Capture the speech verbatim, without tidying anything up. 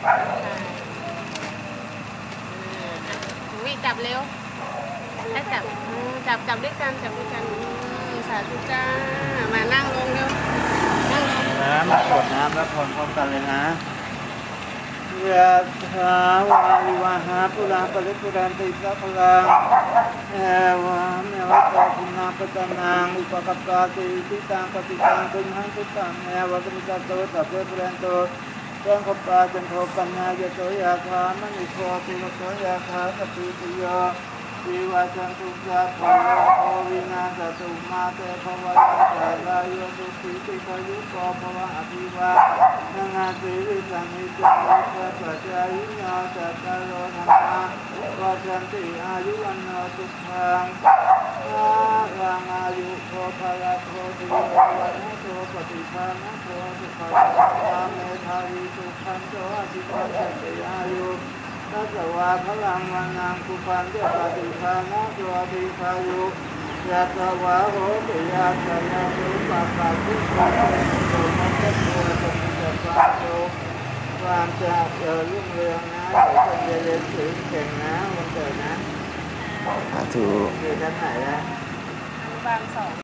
วิจับเร็วให้จับจับจับด้วยกันจับด้วยกันสาธุจ้ามานั่งลงเร็วนั่งลงน้ำมากดน้ำแล้วพรพร้อมกันเลยนะยะถาวาลิวาหาปุราปริปุเรนติสัพพะเอวะเมวะโตปุณาปตนังอุปกัปปะติทิตังปฏิตังตุมหังตุตังเอวะกมิตาโตสัพเพปุเรนโตเรื่องขปาจันโทปัญญายโสยะถามณิโกติโสยะถาสติติโยวิวัจันตุสัพพะโอวินาศตุมาเตภวะตาลายโยสุขิติพยุโกภวะอภิวะนังอาติวิสังนิจาวิปัสสะจายิโยจัตตารโอธรรมะวัจันติอายุวันโนสุขังอาลังอายุโภภะละโภติโยวันโตปฏิภาณโภสุขังอาเมธาวิสุขันโตอภิปัสสติอายุนัสวาพลังวันังกุปันเจปฏิภาณโตอภิภายุยัตวะโหติยัตยานุปัสสะทุกขังโตมัจจโตสมิจจาโตความจะเจริญรุ่งเรืองนะเดี๋ยวจะเรียนถึงเก่งนะวันเกิดนะสาธุอยู่ชั้นไหนนะบางสอง